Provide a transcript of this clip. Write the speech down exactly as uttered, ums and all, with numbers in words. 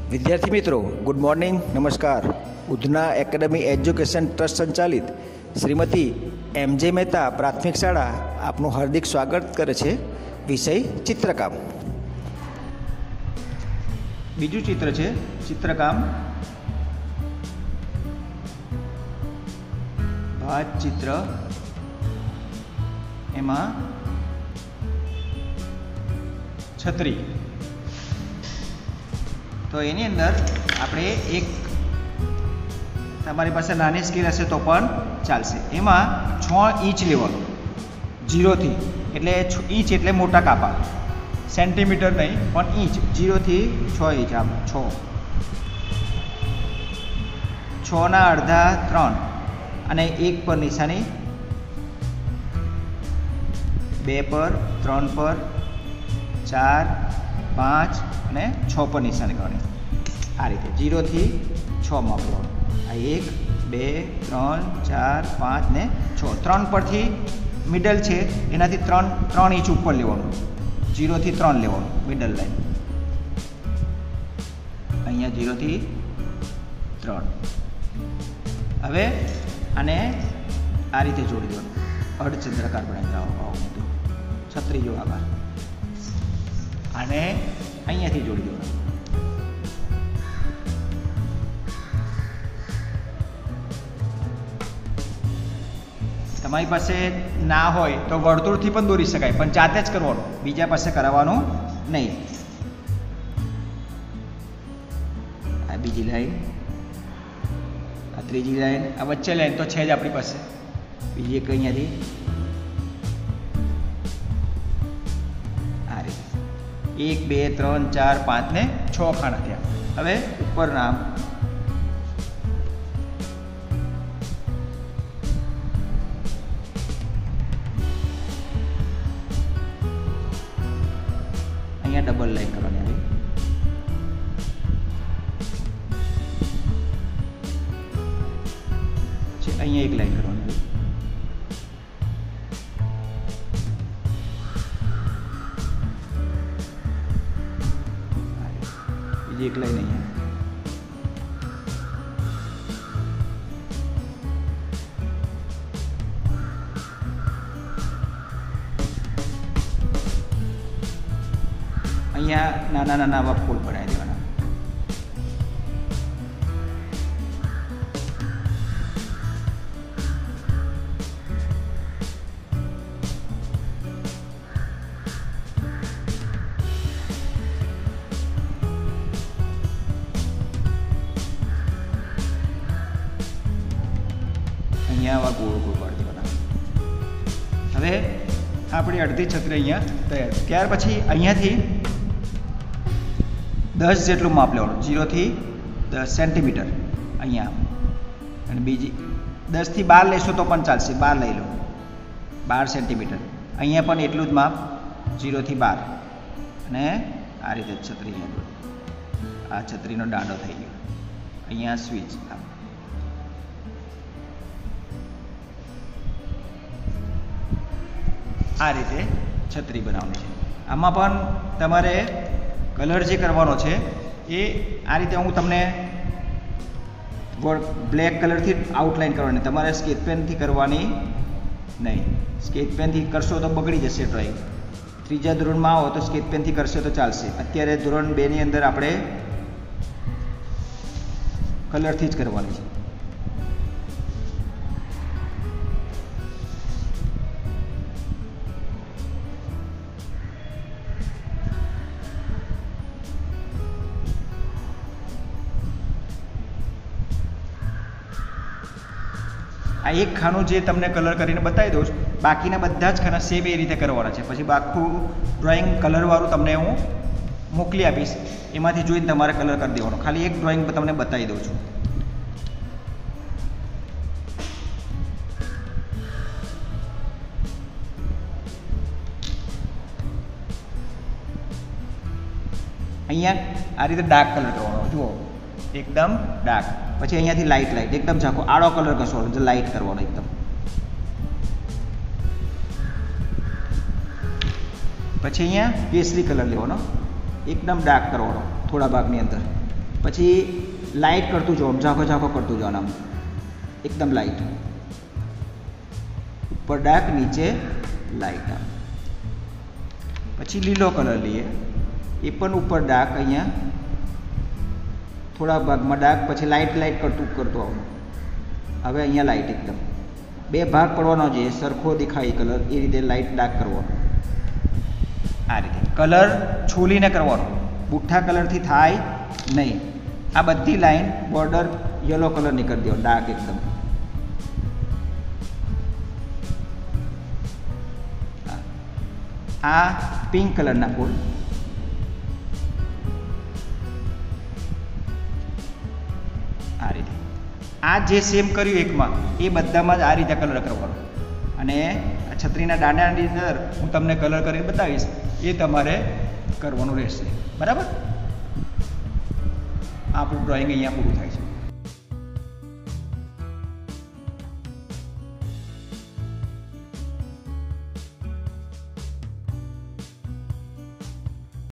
વિદ્યાર્થી મિત્રો, good morning, નમસ્કાર. ઉધના એકેડમી એજ્યુકેશન ટ્રસ્ટ સંચાલિત શ્રીમતી એમ જે મહેતા પ્રાથમિક શાળા આપનું હાર્દિક સ્વાગત કરે છે. વિષય ચિત્રકામ. બીજું ચિત્ર છે ચિત્રકામ. ભાત ચિત્ર, એમાં છત્રી. તો એની અંદર આપણે એક, તમારી પાસે નાની સ્કેલ હશે તો પણ ચાલશે. એમાં છ ઇંચ લેવાનું, જીરોથી, એટલે ઇંચ એટલે મોટા કાપા, સેન્ટીમીટર નહીં પણ ઇંચ, જીરોથી છ ઇંચ. આમ છ છના અડધા ત્રણ, અને એક પર નિશાની, બે પર, ત્રણ પર, ચાર, પાંચ અને છ પર નિશાની કરવાની. આ રીતે જીરોથી છ માપવાનું. આ એક, બે, ત્રણ, ચાર, પાંચ ને છ. ત્રણ પરથી મિડલ છે એનાથી ત્રણ ત્રણ ઇંચ ઉપર લેવાનું, જીરોથી ત્રણ લેવાનું મિડલ લાઈન. અહીંયા જીરોથી ત્રણ. હવે આને આ રીતે જોડી દેવાનું, અર્ધચંદ્રાકાર બનાવી આવું બધું, છત્રી જેવો આકાર. આને અહીંયાથી જોડી દેવાનું. તમારી પાસે ના હોય તો વર્તુળથી પણ દોરી શકાય, પણ જાતે જ કરવાનું, બીજા પાસે કરાવવાનું નહીં. આ બીજી લાઈન, આ ત્રીજી લાઈન, આ વચ્ચે લાઈન તો છે જ આપણી પાસે. બીજી એક અહીંયાથી આ રીતે એક, બે, ત્રણ, ચાર, પાંચ ને છ ખાના થયા. હવે ઉપર નામ અહીંયા ડબલ લાઈન કરવાની આવી. અહીંયા એક લાઈન કરવાની આવી. બીજી એક લાઈન અહીંયા. અહીંયા નાના નાના આવા ફૂલ બનાવી દેવાના. અહીંયા આવા ગોળ ગોળ પાડી દેવાના. હવે આપણી અડધી છત્રી અહીંયા તૈયાર. ત્યાર પછી અહીંયાથી દસ જેટલું માપ લેવાનું, જીરોથી દસ સેન્ટીમીટર અહીંયા. અને બીજી દસથી બાર લેશો તો પણ ચાલશે, બાર લઈ લો, બાર સેન્ટીમીટર. અહીંયા પણ એટલું જ માપ, જીરોથી બાર. અને આ રીતે છત્રી, આ છત્રીનો દાંડો થઈ ગયો. અહીંયા સ્વિચ, આ રીતે છત્રી બનાવવાની છે. આમાં પણ તમારે કલર જે કરવાનો છે એ આ રીતે હું તમને બ્લેક કલરથી આઉટલાઈન કરવાની, તમારે સ્કેચ પેનથી કરવાની નહીં. સ્કેચ પેનથી કરશો તો બગડી જશે ડ્રોઈંગ. ત્રીજા ધોરણમાં આવો તો સ્કેચ પેનથી કરશો તો ચાલશે. અત્યારે ધોરણ બે ની અંદર આપણે કલરથી જ કરવાની છે. આ એક ખાનું જે તમને કલર કરીને બતાવી દઉં છું, બાકીના બધા જ ખાના સેમ એ રીતે કરવાના છે. પછી આખું ડ્રોઈંગ કલરવાળું તમને હું મોકલી આપીશ, એમાંથી જોઈને તમારે કલર કરી દેવાનો. ખાલી એક ડ્રોઈંગ તમને બતાવી દઉં છું. અહીંયા આ રીતે ડાર્ક કલર કરવાનો, જુઓ, એકદમ ડાર્ક. પછી અહીંયાથી લાઇટ લાઇટ એકદમ ઝાંખો આડો કલર કરશો, લાઇટ કરવાનો એકદમ. પછી અહીંયા કેસરી કલર લેવાનો, એકદમ ડાર્ક કરવાનો થોડા ભાગની અંદર. પછી લાઇટ કરતું જવાનું, ઝાંખો ઝાંખો કરતું જવાનું, આમ એકદમ લાઇટ, ઉપર ડાર્ક નીચે લાઇટ. આમ પછી લીલો કલર લઈએ, એ પણ ઉપર ડાર્ક, અહીંયા થોડા ભાગમાં ડાર્ક, પછી લાઇટ લાઇટ કરતું કરતું આવવાનું. હવે અહીંયા લાઇટ એકદમ બે ભાગ પડવાનો છે, સરખો દેખાય કલર, એ રીતે લાઇટ ડાર્ક કરવાનો. આ રીતે કલર છોલીને કરવાનો, બુઠ્ઠા કલરથી થાય નહીં. આ બધી લાઈન બોર્ડર યલો કલરની કરી દો, ડાર્ક એકદમ. આ પિંક કલરના ફૂલ, આ રીતે. આ જે સેમ કર્યું એકમાં, એ બધામાં જ આ રીતે કલર કરવાનો. અને આ છત્રીના દાંડાની અંદર હું તમને કલર કરીને બતાવીશ, એ તમારે કરવાનું રહેશે. બરાબર? આપણું ડ્રોઈંગ અહીંયા પૂરું થાય છે.